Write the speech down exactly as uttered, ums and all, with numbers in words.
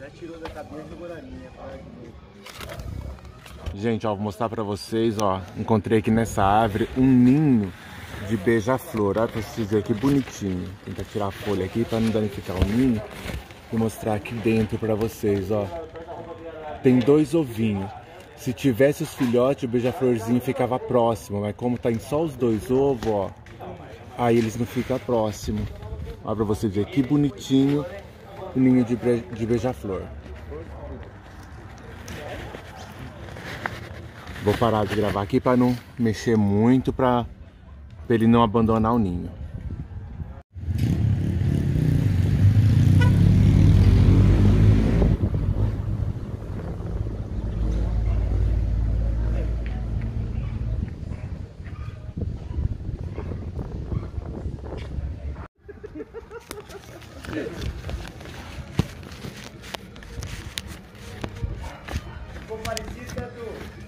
Já tirou da cabeça do Guaraninha. Gente, ó, vou mostrar pra vocês, ó. Encontrei aqui nessa árvore um ninho de beija-flor. Olha pra vocês verem que bonitinho. Vou tentar tirar a folha aqui pra não danificar o ninho. Vou mostrar aqui dentro pra vocês, ó. Tem dois ovinhos. Se tivesse os filhotes, o beija-florzinho ficava próximo. Mas como tá em só os dois ovos, ó, aí eles não ficam próximos. Olha pra vocês verem que bonitinho o ninho de, de beija-flor. Vou parar de gravar aqui para não mexer muito, para ele não abandonar o ninho. Ficou parecido, Edu?